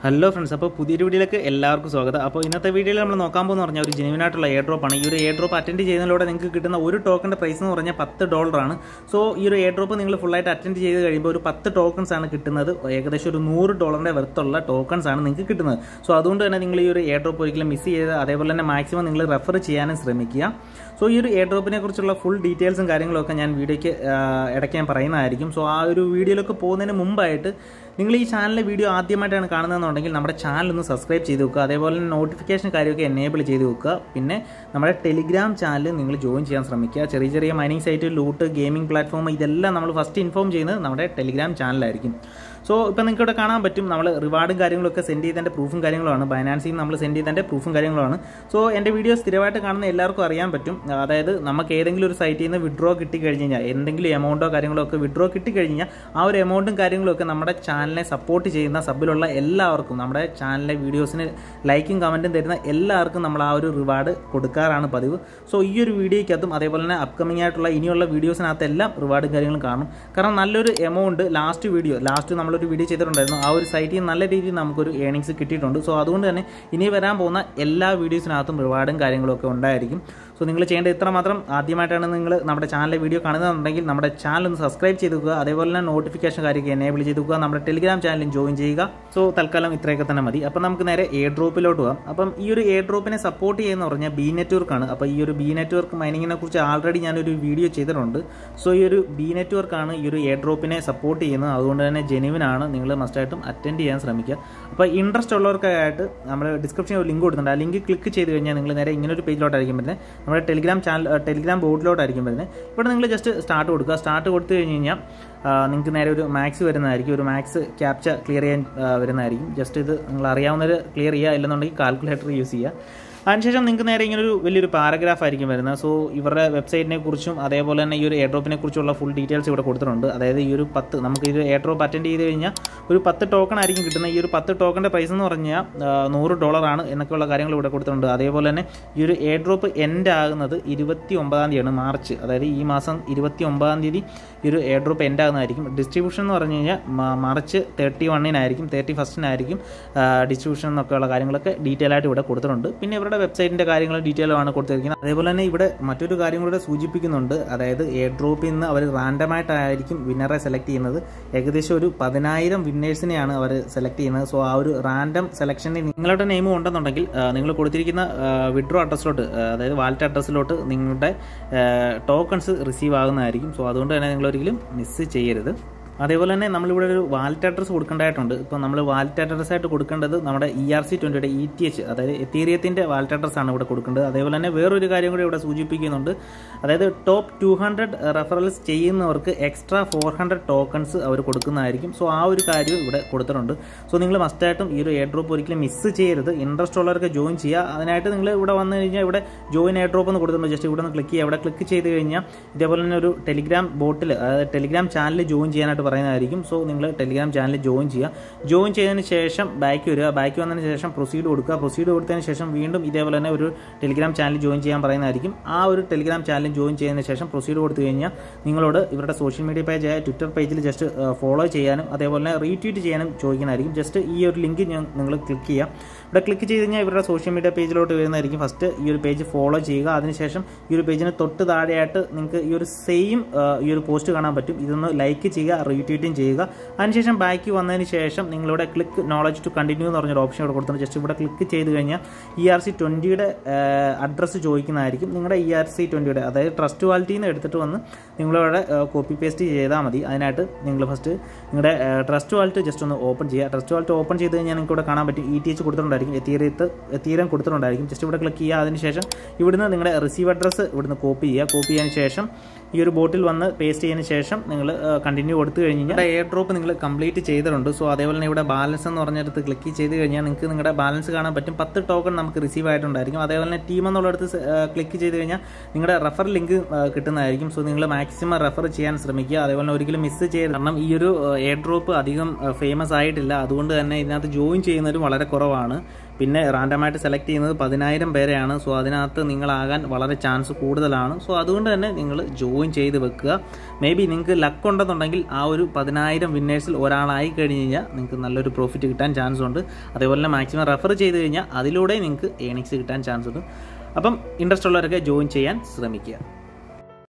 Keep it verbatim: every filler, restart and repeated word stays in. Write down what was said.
Hello friends, അപ്പോൾ പുതിയൊരു വീഡിയോയിലേക്ക് എല്ലാവർക്കും സ്വാഗതം. അപ്പോൾ ഇന്നത്തെ വീഡിയോയിൽ നമ്മൾ നോക്കാൻ പോകുന്ന പറഞ്ഞാൽ ഒരു ജെനുവിനായിട്ടുള്ള എയർ ഡ്രോപ്പാണ്. ഈ ഒരു എയർ ഡ്രോപ്പ് അറ്റൻഡ് ചെയ്യുന്നതിലൂടെ നിങ്ങൾക്ക് കിട്ടുന്ന ഒരു ടോക്കണിൻ്റെ പ്രൈസ് എന്ന് പറഞ്ഞാൽ പത്ത് ഡോളറാണ്. സോ ഈ ഒരു എയർ ഡ്രോപ്പ് നിങ്ങൾ ഫുള്ളായിട്ട് അറ്റൻഡ് ചെയ്ത് കഴിയുമ്പോൾ ഒരു പത്ത് ടോക്കൺസ് ആണ് കിട്ടുന്നത്. ഏകദേശം ഒരു നൂറ് ഡോളറിൻ്റെ വെറുത്തുള്ള ടോക്കൺസ് ആണ് നിങ്ങൾക്ക് കിട്ടുന്നത്. സോ അതുകൊണ്ട് തന്നെ നിങ്ങൾ ഈ ഒരു എയർ ഡ്രോപ്പ് ഒരിക്കലും മിസ് ചെയ്ത് അതേപോലെ തന്നെ മാക്സിമം നിങ്ങൾ റെഫർ ചെയ്യാനും ശ്രമിക്കുക. സോ ഈ ഒരു എയർ ഡ്രോപ്പിനെ കുറിച്ചുള്ള ഫുൾ ഡീറ്റെയിൽസും കാര്യങ്ങളൊക്കെ ഞാൻ വീഡിയോയ്ക്ക് ഇടയ്ക്ക് ഞാൻ പറയുന്നതായിരിക്കും. സോ ആ ഒരു വീഡിയോയിലൊക്കെ പോകുന്നതിന് മുമ്പായിട്ട് നിങ്ങൾ ഈ ചാനലിലെ വീഡിയോ ആദ്യമായിട്ടാണ് കാണുന്നതെന്നുണ്ടെങ്കിൽ നമ്മുടെ ചാനൽ ഒന്ന് സബ്സ്ക്രൈബ് ചെയ്ത് വെക്കുക. അതേപോലെ തന്നെ നോട്ടിഫിക്കേഷൻ കാര്യമൊക്കെ എനേബിൾ ചെയ്ത് വെക്കുക. പിന്നെ നമ്മുടെ ടെലിഗ്രാം ചാനൽ നിങ്ങൾ ജോയിൻ ചെയ്യാൻ ശ്രമിക്കുക. ചെറിയ ചെറിയ mining site, loot, gaming platform ഇതെല്ലാം നമ്മൾ ഫസ്റ്റ് ഇൻഫോം ചെയ്യുന്നത് നമ്മുടെ ടെലിഗ്രാം ചാനലായിരിക്കും. സോ ഇപ്പോൾ നിങ്ങൾക്ക് ഇവിടെ കാണാൻ പറ്റും നമ്മൾ റിവാർഡും കാര്യങ്ങളൊക്കെ സെൻഡ് ചെയ്തതിൻ്റെ പ്രൂഫും കാര്യങ്ങളുമാണ്. ബൈനാൻസിൽ നിന്ന് നമ്മൾ സെൻഡ് ചെയ്തതിൻ്റെ പ്രൂഫും കാര്യങ്ങളുമാണ്. സോ എൻ്റെ വീഡിയോ സ്ഥിരമായിട്ട് കാണുന്ന എല്ലാവർക്കും അറിയാൻ പറ്റും. അതായത് നമുക്ക് ഏതെങ്കിലും ഒരു സൈറ്റിൽ നിന്ന് വിഡ്രോ കിട്ടിക്കഴിഞ്ഞ് കഴിഞ്ഞാൽ എന്തെങ്കിലും എമൗണ്ടോ കാര്യങ്ങളോ ഒക്കെ വിഡ്രോ കിട്ടിക്കഴിഞ്ഞാൽ ആ ഒരു എമൗണ്ടും കാര്യങ്ങളൊക്കെ നമ്മുടെ ചാനലിനെ സപ്പോർട്ട് ചെയ്യുന്ന സബിലുള്ള എല്ലാവർക്കും, നമ്മുടെ ചാനലിലെ വീഡിയോസിന് ലൈക്കും കമൻറ്റും തരുന്ന എല്ലാവർക്കും നമ്മൾ ആ ഒരു റിവാർഡ് കൊടുക്കാറാണ് പതിവ്. സോ ഈ ഒരു വീഡിയോയ്ക്കകത്തും അതേപോലെ തന്നെ അപ്കമിംഗ് ആയിട്ടുള്ള ഇനിയുള്ള വീഡിയോസിനകത്തെല്ലാം റിവാർഡും കാര്യങ്ങളും കാണും. കാരണം നല്ലൊരു എമൗണ്ട് ലാസ്റ്റ് വീഡിയോ ലാസ്റ്റ് നമ്മൾ ഒരു വീഡിയോ ചെയ്തിട്ടുണ്ടായിരുന്നു. ആ ഒരു സൈറ്റിൽ നല്ല രീതിയിൽ നമുക്കൊരു ഏണിങ്സ് കിട്ടിയിട്ടുണ്ട്. സോ അതുകൊണ്ട് തന്നെ ഇനി വരാൻ പോകുന്ന എല്ലാ വീഡിയോസിനകത്തും റിവാർഡും കാര്യങ്ങളൊക്കെ ഉണ്ടായിരിക്കും. സോ നിങ്ങൾ ചെയ്യേണ്ടത് ഇത്ര മാത്രം. ആദ്യമായിട്ടാണ് നിങ്ങൾ നമ്മുടെ ചാനലിലെ വീഡിയോ കാണുന്നതെന്നുണ്ടെങ്കിൽ നമ്മുടെ ചാനൽ ഒന്ന് സബ്സ്ക്രൈബ് ചെയ്ത് വെക്കുക. അതേപോലെ തന്നെ നോട്ടിഫിക്കേഷൻ കാര്യമൊക്കെ എനേബിൾ ചെയ്ത് വെക്കുക. നമ്മുടെ ടെലിഗ്രാം ചാനലും ജോയിൻ ചെയ്യുക. സോ തൽക്കാലം ഇത്രയൊക്കെ തന്നെ മതി. അപ്പം നമുക്ക് നേരെ എയർ ഡ്രോപ്പിലോട്ട് പോകാം. അപ്പം ഈ ഒരു എയർ ഡ്രോപ്പിനെ സപ്പോർട്ട് ചെയ്യുന്ന പറഞ്ഞാൽ ബി നെറ്റ്വർക്കാണ്. അപ്പോൾ ഈ ഒരു ബി നെറ്റ്വർക്ക് മൈനിങ്ങിനെ കുറിച്ച് ആൾറെഡി ഞാനൊരു വീഡിയോ ചെയ്തിട്ടുണ്ട്. സോ ഈ ഒരു ബി നെറ്റ്വർക്കാണ് ഈ ഒരു എയർ ഡ്രോപ്പിനെ സപ്പോർട്ട് ചെയ്യുന്നത്. അതുകൊണ്ട് തന്നെ ജെനുവിൻ ആണ്. നിങ്ങൾ മസ്റ്റായിട്ടും അറ്റൻഡ് ചെയ്യാൻ ശ്രമിക്കുക. അപ്പോൾ ഇൻട്രസ്റ്റ് ഉള്ളവർക്കായിട്ട് നമ്മൾ ഡിസ്ക്രിപ്ഷനിൽ ഒരു ലിങ്ക് കൊടുത്തിട്ടുണ്ട്. ആ ലിങ്ക് ക്ലിക്ക് ചെയ്ത് കഴിഞ്ഞാൽ നിങ്ങൾ നേരെ ഇങ്ങനെ ഒരു പേജിലോട്ടായിരിക്കും വരുന്നത്. നമ്മുടെ ടെലിഗ്രാം ചാനൽ ടെലിഗ്രാം ബോർഡിലോട്ടായിരിക്കും വരുന്നത്. ഇവിടെ നിങ്ങൾ ജസ്റ്റ് സ്റ്റാർട്ട് കൊടുക്കുക. സ്റ്റാർട്ട് കൊടുത്തു കഴിഞ്ഞ് കഴിഞ്ഞാൽ നിങ്ങൾക്ക് നേരെ ഒരു മാക്സ് വരുന്നതായിരിക്കും. ഒരു മാക്സ് ക്യാപ്ച ക്ലിയർ ചെയ്യാൻ വരുന്നതായിരിക്കും. ജസ്റ്റ് ഇത് നിങ്ങൾ അറിയാവുന്നവർ ക്ലിയർ ചെയ്യുക, ഇല്ലെന്നുണ്ടെങ്കിൽ കാൽക്കുലേറ്റർ യൂസ് ചെയ്യുക. അതിനുശേഷം നിങ്ങൾക്ക് നേരെ ഇങ്ങനൊരു വലിയൊരു പാരഗ്രാഫ് ആയിരിക്കും വരുന്നത്. സോ ഇവരുടെ വെബ്സൈറ്റിനെ കുറിച്ചും അതേപോലെ തന്നെ ഈ ഒരു എയർ ഡ്രോപ്പിനെ കുറിച്ചുള്ള ഫുൾ ഡീറ്റെയിൽസ് ഇവിടെ കൊടുത്തിട്ടുണ്ട്. അതായത് ഈ ഒരു പത്ത് നമുക്ക് ഈ ഒരു എയർ ഡ്രോപ്പ് അറ്റൻഡ് ചെയ്ത് കഴിഞ്ഞാൽ ഒരു പത്ത് ടോക്കൺ ആയിരിക്കും കിട്ടുന്നത്. ഈ ഒരു പത്ത് ടോക്കണിൻ്റെ പ്രൈസ് എന്ന് പറഞ്ഞാൽ നൂറ് ഡോളറാണ് എന്നൊക്കെയുള്ള കാര്യങ്ങൾ ഇവിടെ കൊടുത്തിട്ടുണ്ട്. അതേപോലെ തന്നെ ഈ ഒരു എയർ ഡ്രോപ്പ് എൻഡ് ആകുന്നത് ഇരുപത്തി ഒമ്പതാം തീയതിയാണ്, മാർച്ച്. അതായത് ഈ മാസം ഇരുപത്തി ഒമ്പതാം തീയതി ഈ ഒരു എയർ ഡ്രോപ്പ് എൻഡ് ആകുന്നതായിരിക്കും. ഡിസ്ട്രിബ്യൂഷൻ എന്ന് പറഞ്ഞു കഴിഞ്ഞാൽ മാർച്ച് തേർട്ടി വണ്ണിനായിരിക്കും തേർട്ടി ഫസ്റ്റിനായിരിക്കും ഡിസ്ട്രിബ്യൂഷൻ എന്നൊക്കെയുള്ള കാര്യങ്ങളൊക്കെ ഡീറ്റെയിൽ ആയിട്ട് ഇവിടെ കൊടുത്തിട്ടുണ്ട്. പിന്നെ ഇവരുടെ വെബ്സൈറ്റിൻ്റെ കാര്യങ്ങൾ ഡീറ്റെയിലാണ് കൊടുത്തിരിക്കുന്നത്. അതേപോലെ തന്നെ ഇവിടെ മറ്റൊരു കാര്യം കൂടെ സൂചിപ്പിക്കുന്നുണ്ട്. അതായത് എയർ ഡ്രോപ്പിൽ നിന്ന് അവർ റാൻഡമായിട്ടായിരിക്കും വിന്നറെ സെലക്ട് ചെയ്യുന്നത്. ഏകദേശം ഒരു പതിനായിരം വിന്നേഴ്സിനെയാണ് അവർ സെലക്ട് ചെയ്യുന്നത്. സോ ആ ഒരു റാൻഡം സെലക്ഷനിൽ നിങ്ങളുടെ നെയിം ഉണ്ടെന്നുണ്ടെങ്കിൽ നിങ്ങൾ കൊടുത്തിരിക്കുന്ന വിഡ്രോ അഡ്രസ്സിലോട്ട്, അതായത് വാലറ്റ് അഡ്രസ്സിലോട്ട് നിങ്ങളുടെ ടോക്കൺസ് റിസീവ് ആകുന്നതായിരിക്കും. സോ അതുകൊണ്ട് തന്നെ നിങ്ങൾ ഒരിക്കലും മിസ് ചെയ്യരുത്. അതേപോലെ തന്നെ നമ്മളിവിടെ ഒരു വാലറ്റ് അഡ്രസ്സ് കൊടുക്കേണ്ടതായിട്ടുണ്ട്. ഇപ്പോൾ നമ്മൾ വാലറ്റ് അഡ്രസ്സായിട്ട് കൊടുക്കേണ്ടത് നമ്മുടെ ഇ ആർ സി ട്വൻറ്റിയുടെ ഇ ടി എച്ച്, അതായത് എത്തീരിയത്തിൻ്റെ വാലറ്റ് അഡ്രസ്സാണ് ഇവിടെ കൊടുക്കേണ്ടത്. അതേപോലെ തന്നെ വേറൊരു കാര്യം കൂടി ഇവിടെ സൂചിപ്പിക്കുന്നുണ്ട്. അതായത് ടോപ്പ് ടു ഹൺഡ്രഡ് റെഫറൽസ് ചെയ്യുന്നവർക്ക് എക്സ്ട്രാ ഫോർ ഹൺഡ്രഡ് ടോക്കൺസ് അവർ കൊടുക്കുന്നതായിരിക്കും. സോ ആ ഒരു കാര്യം ഇവിടെ കൊടുത്തിട്ടുണ്ട്. സോ നിങ്ങൾ മസ്റ്റായിട്ടും ഈ ഒരു എയർ ഡ്രോപ്പ് ഒരിക്കലും മിസ് ചെയ്യരുത്. ഇൻട്രസ്റ്റ് ഉള്ളവർക്ക് ജോയിൻ ചെയ്യുക. അതിനായിട്ട് നിങ്ങൾ ഇവിടെ വന്നു കഴിഞ്ഞാൽ ഇവിടെ ജോയിൻ എയർ ഡ്രോപ്പ് എന്ന് കൊടുത്തിട്ടുണ്ട്. ജസ്റ്റ് ഇവിടെ നിന്ന് ക്ലിക്ക് ചെയ്യുക. ഇവിടെ ക്ലിക്ക് ചെയ്ത് കഴിഞ്ഞാൽ ഇതേപോലെ തന്നെ ഒരു ടെലിഗ്രാം ബോട്ടിൽ, അതായത് ടെലിഗ്രാം ചാനൽ ജോയിൻ ചെയ്യാനായിട്ട് പറയുന്നതായിരിക്കും. സോ നിങ്ങൾ ടെലിഗ്രാം ചാനൽ ജോയിൻ ചെയ്യുക. ജോയിൻ ചെയ്തതിന് ശേഷം ബാക്ക് വരിക. ബാക്ക് വന്നതിന് ശേഷം പ്രൊസീഡ് കൊടുക്കുക. പ്രൊസീഡ് കൊടുത്തതിന് ശേഷം വീണ്ടും ഇതേപോലെ തന്നെ ഒരു ടെലിഗ്രാം ചാനൽ ജോയിൻ ചെയ്യാൻ പറയുന്നതായിരിക്കും. ആ ഒരു ടെലിഗ്രാം ചാനൽ ജോയിൻ ചെയ്തതിന് ശേഷം പ്രൊസീഡ് കൊടുത്തു കഴിഞ്ഞാൽ നിങ്ങളോട് ഇവരുടെ സോഷ്യൽ മീഡിയ പേജായ ട്വിറ്റർ പേജിൽ ജസ്റ്റ് ഫോളോ ചെയ്യാനും അതേപോലെ തന്നെ റീട്വീറ്റ് ചെയ്യാനും ചോദിക്കുന്നതായിരിക്കും. ജസ്റ്റ് ഈ ഒരു ലിങ്ക് നിങ്ങൾ ക്ലിക്ക് ചെയ്യുക. ഇവിടെ ക്ലിക്ക് ചെയ്ത് കഴിഞ്ഞാൽ ഇവരുടെ സോഷ്യൽ മീഡിയ പേജിലോട്ട് വരുന്നതായിരിക്കും. ഫസ്റ്റ് ഈ ഒരു പേജ് ഫോളോ ചെയ്യുക. അതിനുശേഷം ഈ ഒരു പേജിന് തൊട്ട് താഴെയായിട്ട് നിങ്ങൾക്ക് ഈ ഒരു സെയിം ഈ ഒരു പോസ്റ്റ് കാണാൻ പറ്റും. ഇതൊന്ന് ലൈക്ക് ചെയ്യുക, റീട്വീറ്റും ചെയ്യുക. അതിനുശേഷം ബാക്ക് വന്നതിന് ശേഷം നിങ്ങളിവിടെ ക്ലിക്ക് നോളജ് ടു കണ്ടിന്യൂ എന്ന് പറഞ്ഞൊരു ഓപ്ഷൻ ഇവിടെ കൊടുത്തിട്ടുണ്ട്. ജസ്റ്റ് ഇവിടെ ക്ലിക്ക് ചെയ്ത് കഴിഞ്ഞാൽ ഇ ആർ സി ട്വൻറ്റിയുടെ അഡ്രസ്സ് ചോദിക്കുന്നതായിരിക്കും. നിങ്ങളുടെ ഇ ആർ സി ട്വൻറ്റിയുടെ, അതായത് ട്രസ്റ്റ് വാലറ്റിൽ നിന്ന് എടുത്തിട്ട് വന്ന് നിങ്ങളിവിടെ കോപ്പി പേസ്റ്റ് ചെയ്താൽ മതി. അതിനായിട്ട് നിങ്ങൾ ഫസ്റ്റ് നിങ്ങളുടെ ട്രസ്റ്റ് വാലറ്റ് ജസ്റ്റ് ഒന്ന് ഓപ്പൺ ചെയ്യുക. ട്രസ്റ്റ് വാലറ്റ് ഓപ്പൺ ചെയ്ത് കഴിഞ്ഞാൽ നിങ്ങൾക്ക് ഇവിടെ കാണാൻ പറ്റും ഇ ടി എച്ച് കൊടുത്തിട്ടുണ്ടായിരിക്കും, എത്തീരിയത്ത് എത്തീരിയം കൊടുത്തിട്ടുണ്ടായിരിക്കും. ജസ്റ്റ് ഇവിടെ ക്ലിക്ക് ചെയ്യുക. അതിനുശേഷം ഇവിടുന്ന് നിങ്ങളുടെ റിസീവ് അഡ്രസ്സ് ഇവിടുന്ന് കോപ്പി ചെയ്യുക. കോപ്പി ചെയ്തതിന് ശേഷം ഈ ഒരു ബോട്ടിൽ വന്ന് പേസ്റ്റ് ചെയ്തതിന് ശേഷം നിങ്ങൾ കണ്ടിന്യൂ കൊടുത്തു കഴിഞ്ഞ് കഴിഞ്ഞാൽ എയർ ഡ്രോപ്പ് നിങ്ങൾ കംപ്ലീറ്റ് ചെയ്തിട്ടുണ്ട്. സോ അതേപോലെ തന്നെ ഇവിടെ ബാലൻസ് എന്ന് പറഞ്ഞിടത്ത് ക്ലിക്ക് ചെയ്ത് കഴിഞ്ഞാൽ നിങ്ങൾക്ക് നിങ്ങളുടെ ബാലൻസ് കാണാൻ പറ്റും. പത്ത് ടോക്കൺ നമുക്ക് റിസീവ് ആയിട്ടുണ്ടായിരിക്കും. അതേപോലെ തന്നെ ടീം എന്നുള്ളടത്ത് ക്ലിക്ക് ചെയ്ത് കഴിഞ്ഞാൽ നിങ്ങളുടെ റെഫർ ലിങ്ക് കിട്ടുന്നതായിരിക്കും. സോ നിങ്ങൾ മാക്സിമം റെഫർ ചെയ്യാൻ ശ്രമിക്കുക. അതേപോലെ തന്നെ ഒരിക്കലും മിസ് ചെയ്യരുത്. കാരണം ഈ ഒരു എയർ ഡ്രോപ്പ് അധികം ഫേമസ് ആയിട്ടില്ല. അതുകൊണ്ട് തന്നെ ഇതിനകത്ത് ജോയിൻ ചെയ്യുന്നവരും വളരെ കുറവാണ്. പിന്നെ റാൻഡമായിട്ട് സെലക്ട് ചെയ്യുന്നത് പതിനായിരം പേരെയാണ്. സോ അതിനകത്ത് നിങ്ങളാകാൻ വളരെ ചാൻസ് കൂടുതലാണ്. സോ അതുകൊണ്ട് തന്നെ നിങ്ങൾ ജോയിൻ ചെയ്ത് വെക്കുക. മേ ബി നിങ്ങൾക്ക് ലക്ക് ഉണ്ടെന്നുണ്ടെങ്കിൽ ആ ഒരു പതിനായിരം വിന്നേഴ്സിൽ ഒരാളായി കഴിഞ്ഞ് കഴിഞ്ഞാൽ നിങ്ങൾക്ക് നല്ലൊരു പ്രോഫിറ്റ് കിട്ടാൻ ചാൻസ് ഉണ്ട്. അതേപോലെ തന്നെ മാക്സിമം റെഫർ ചെയ്ത് കഴിഞ്ഞാൽ അതിലൂടെ നിങ്ങൾക്ക് ഏണിങ്സ് കിട്ടാൻ ചാൻസ് ഉണ്ട്. അപ്പം ഇൻട്രസ്റ്റ് ഉള്ളവരൊക്കെ ജോയിൻ ചെയ്യാൻ ശ്രമിക്കുക.